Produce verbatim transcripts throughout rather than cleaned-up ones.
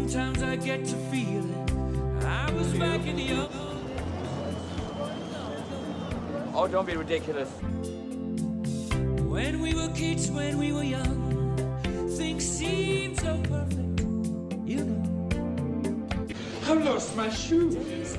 Sometimes I get to feeling I was back in the old. Oh, don't be ridiculous. When we were kids, when we were young, things seemed so perfect, you know. I've lost my shoe.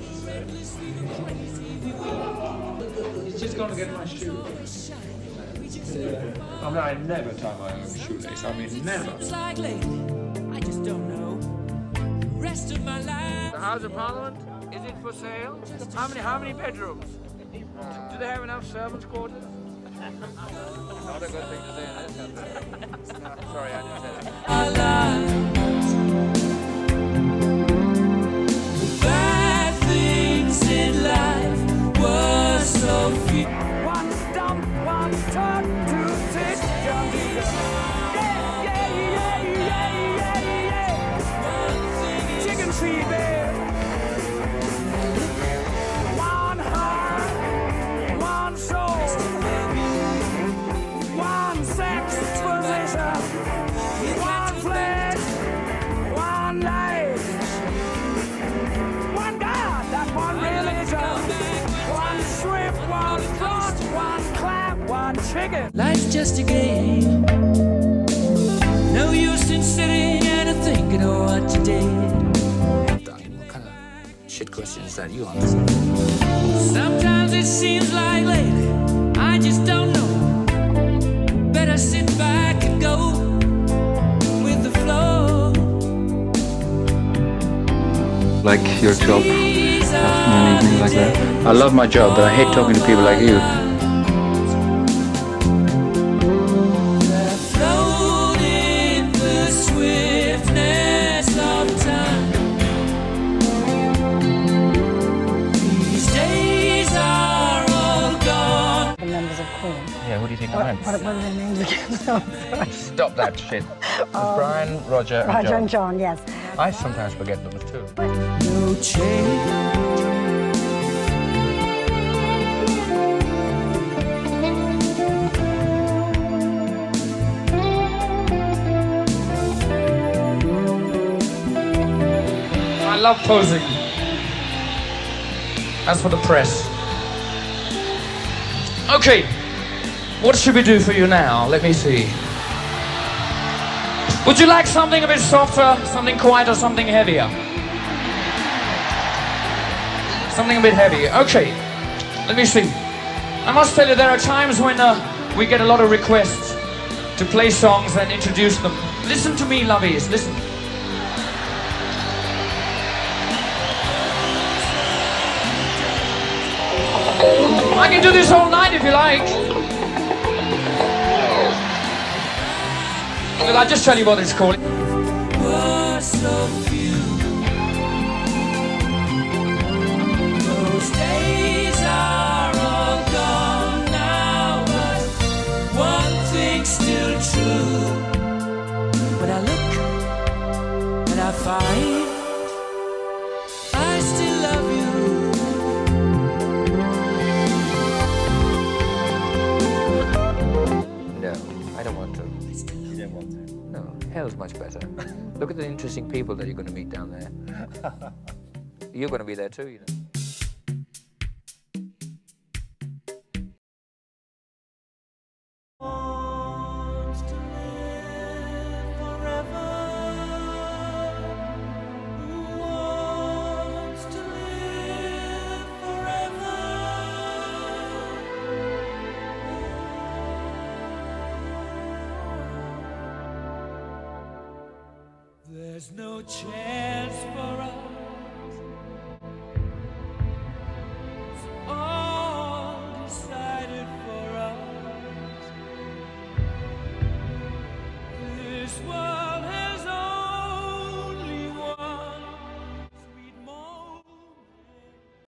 He's just gonna get my shoe. I mean, I never tie my own shoelace. I mean, never. Like lately, I just don't know. The rest of my life. The House of Parliament, is it for sale? How many, how many bedrooms? Do they have enough servants' quarters? Not a good thing to say in this country. No, sorry, I didn't say that. Our lives. The bad things in life were so few. One stump, one turn, two, six, jump. Yeah, yeah, yeah, yeah, yeah, yeah. Chicken feed, babe. One heart, one soul, one sex position, one flesh, one life, one God, that one religion, one shrimp, one thrust, one clap, one chicken. Life's just a game. No use in sitting and thinking of what you did. What kind of shit question is that you answer? Sometimes it seems like lately, I just don't know. Better sit back and go with the flow. Like your job, afternoon, evening, like that. I love my job, but I hate talking to people like you. Float in the swiftness of time. These days are all gone. The members of Queen. Yeah, who do you think What, I meant? what, what are their names again? Stop that shit. Um, Brian, Roger, and Roger John. and John, yes. I sometimes forget numbers too. No change. I love posing. As for the press. Okay, what should we do for you now? Let me see. Would you like something a bit softer, something quieter, something heavier? Something a bit heavier. Okay, let me see. I must tell you, there are times when uh, we get a lot of requests to play songs and introduce them. Listen to me, lovies, listen. I can do this all night if you like. Well, I'll just tell you what it's called. Were so few. Those days are all gone now, but one thing's still true. When I look and I find I still love you. No, I don't want to. You don't want to? No, hell's much better. Look at the interesting people that you're going to meet down there. You're going to be there too, you know. There's no chance for us.